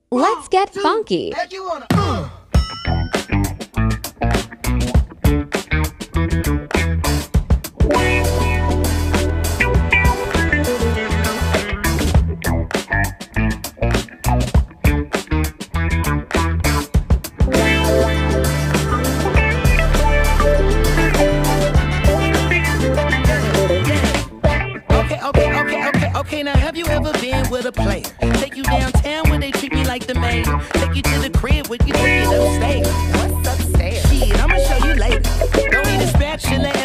Let's get funky. Like you wanna, Okay, now have you ever been with a player? Take you downtown where they treat me like the mayor. Take you to the crib where you take it upstairs. What's upstairs? Shit, I'ma show you later. Don't need a spatula